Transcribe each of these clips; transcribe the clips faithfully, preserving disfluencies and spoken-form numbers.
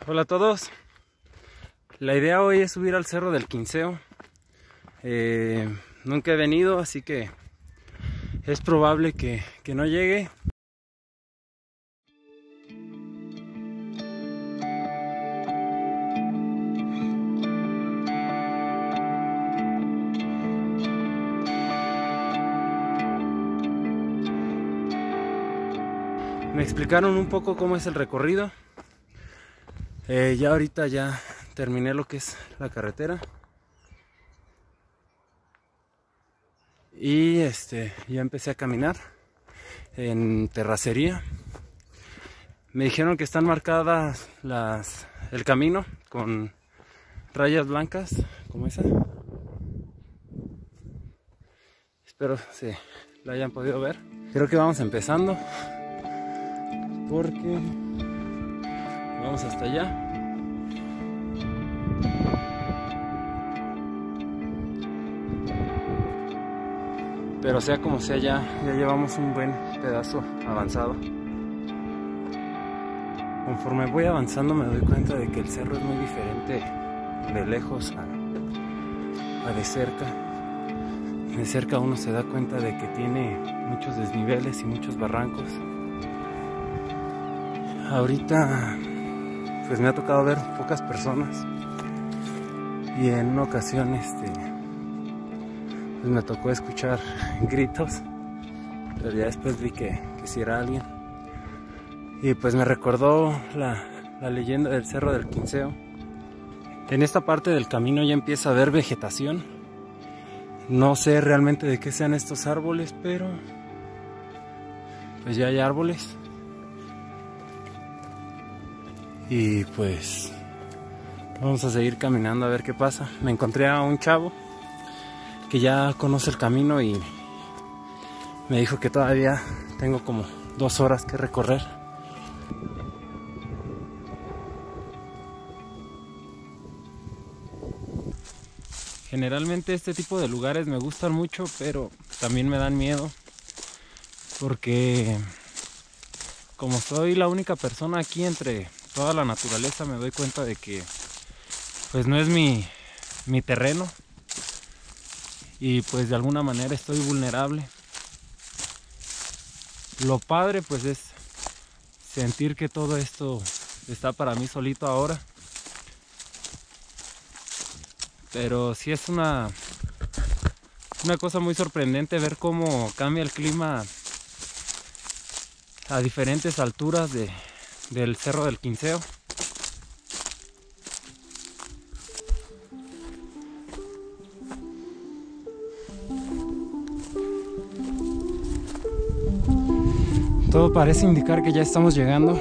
Hola a todos. La idea hoy es subir al Cerro del Quinceo. Eh, nunca he venido, así que es probable que, que no llegue. Me explicaron un poco cómo es el recorrido. Eh, ya ahorita ya terminé lo que es la carretera. Y este, ya empecé a caminar en terracería. Me dijeron que están marcadas las, el camino con rayas blancas, como esa. Espero se la hayan podido ver. Creo que vamos empezando, porque vamos hasta allá. Pero sea como sea, ya, ya llevamos un buen pedazo avanzado. Conforme voy avanzando me doy cuenta de que el cerro es muy diferente de lejos a, a de cerca. De cerca uno se da cuenta de que tiene muchos desniveles y muchos barrancos. Ahorita pues me ha tocado ver pocas personas y en una ocasión este pues me tocó escuchar gritos, pero ya después vi que, que sí era alguien. Y pues me recordó la, la leyenda del Cerro del Quinceo. En esta parte del camino ya empieza a haber vegetación. No sé realmente de qué sean estos árboles, pero pues ya hay árboles. Y pues vamos a seguir caminando a ver qué pasa. Me encontré a un chavo que ya conoce el camino y me dijo que todavía tengo como dos horas que recorrer. Generalmente este tipo de lugares me gustan mucho, pero también me dan miedo, porque como soy la única persona aquí entre toda la naturaleza, me doy cuenta de que pues no es mi, mi terreno. Y pues de alguna manera estoy vulnerable. Lo padre pues es sentir que todo esto está para mí solito ahora. Pero sí es una, una cosa muy sorprendente ver cómo cambia el clima a diferentes alturas de, del Cerro del Quinceo. Todo parece indicar que ya estamos llegando.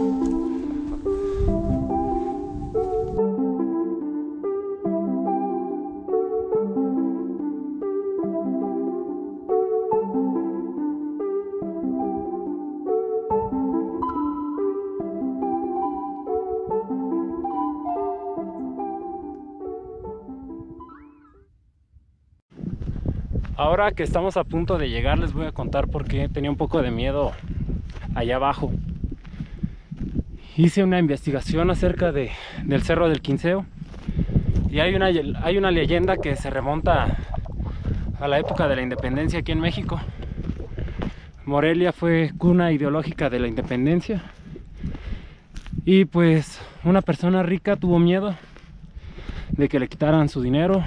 Ahora que estamos a punto de llegar, les voy a contar por qué tenía un poco de miedo allá abajo. Hice una investigación acerca de, del Cerro del Quinceo y hay una, hay una leyenda que se remonta a la época de la independencia aquí en México. Morelia fue cuna ideológica de la independencia y pues una persona rica tuvo miedo de que le quitaran su dinero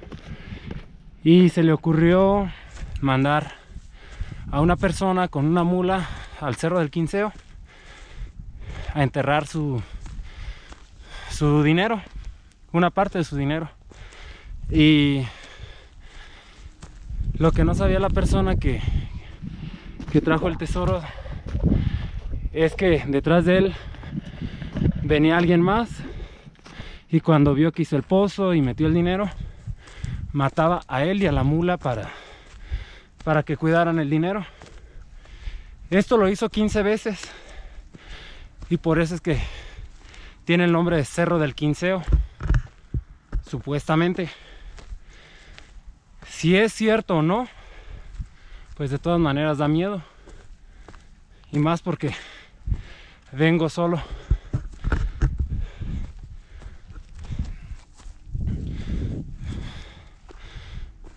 y se le ocurrió mandar a una persona con una mula al Cerro del Quinceo a enterrar su, su dinero, una parte de su dinero. Y lo que no sabía la persona que, que trajo el tesoro es que detrás de él venía alguien más, y cuando vio que hizo el pozo y metió el dinero, mataba a él y a la mula para, para que cuidaran el dinero. Esto lo hizo quince veces y por eso es que tiene el nombre de Cerro del Quinceo, supuestamente. Si es cierto o no, pues de todas maneras da miedo, y más porque vengo solo.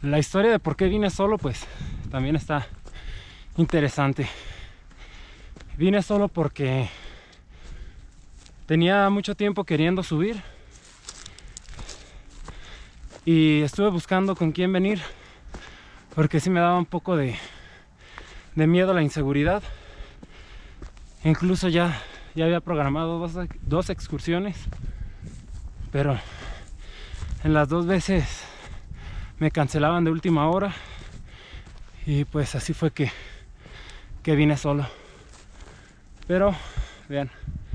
La historia de por qué vine solo pues también está interesante. Vine solo porque tenía mucho tiempo queriendo subir y estuve buscando con quién venir porque sí me daba un poco de, de miedo la inseguridad. Incluso ya, ya había programado dos, dos excursiones, pero en las dos veces me cancelaban de última hora y pues así fue que, que vine solo. Pero vean,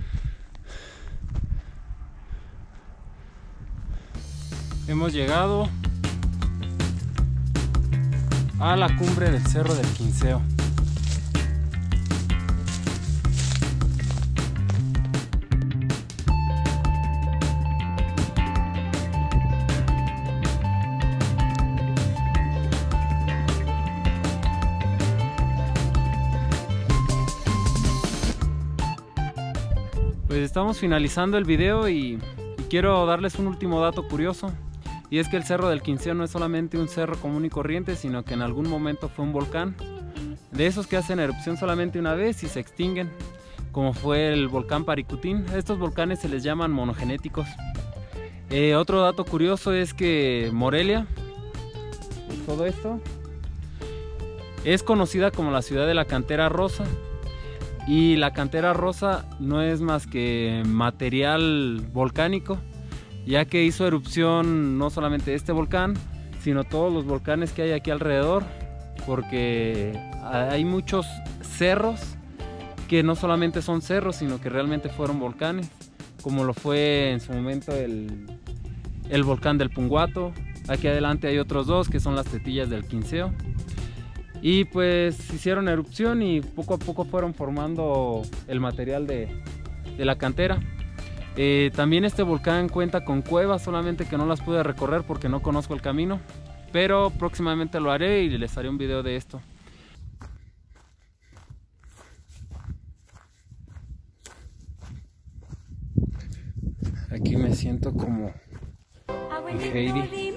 hemos llegado a la cumbre del Cerro del Quinceo. Pues estamos finalizando el video y, y quiero darles un último dato curioso, y es que el Cerro del Quinceo no es solamente un cerro común y corriente, sino que en algún momento fue un volcán, de esos que hacen erupción solamente una vez y se extinguen, como fue el volcán Paricutín. Estos volcanes se les llaman monogenéticos. Eh, otro dato curioso es que Morelia, todo esto, es conocida como la ciudad de la cantera rosa. Y la cantera rosa no es más que material volcánico, ya que hizo erupción no solamente este volcán, sino todos los volcanes que hay aquí alrededor, porque hay muchos cerros que no solamente son cerros, sino que realmente fueron volcanes, como lo fue en su momento el, el volcán del Punguato. Aquí adelante hay otros dos que son las tetillas del Quinceo. Y pues hicieron erupción y poco a poco fueron formando el material de, de la cantera. Eh, también este volcán cuenta con cuevas, solamente que no las pude recorrer porque no conozco el camino, pero próximamente lo haré y les haré un video de esto. Aquí me siento como Heidi.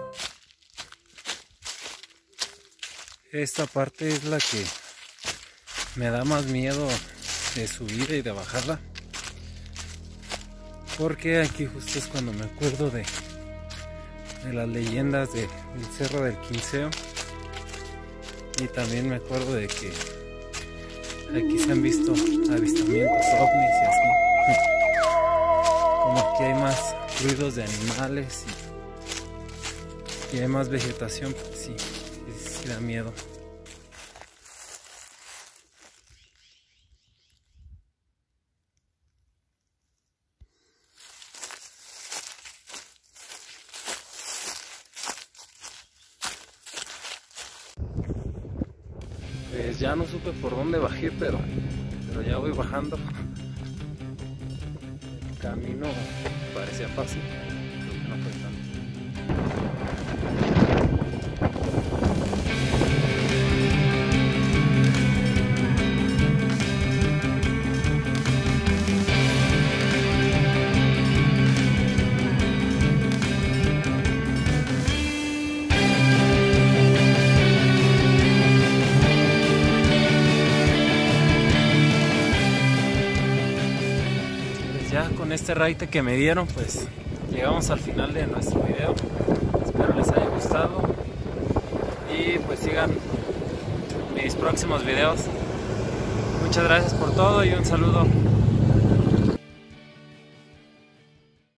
Esta parte es la que me da más miedo de subir y de bajarla, porque aquí justo es cuando me acuerdo de, de las leyendas de, del Cerro del Quinceo, y también me acuerdo de que aquí se han visto avistamientos ovnis y así, como aquí hay más ruidos de animales y, y hay más vegetación, pues sí. Sí da miedo. Pues ya no supe por dónde bajé, pero, pero ya voy bajando. El camino parecía fácil, creo que no fue tanto. Ya con este raite que me dieron, pues llegamos al final de nuestro video. Espero les haya gustado y pues sigan mis próximos videos. Muchas gracias por todo y un saludo.